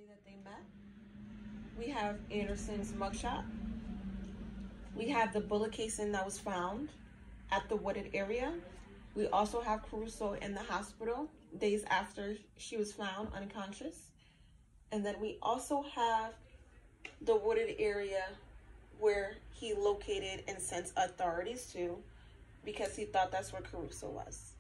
day that they met. We have Anderson's mugshot. We have the bullet casing that was found at the wooded area. We also have Caruso in the hospital days after she was found unconscious. And then we also have the wooded area where he located and sent authorities to because he thought that's where Caruso was.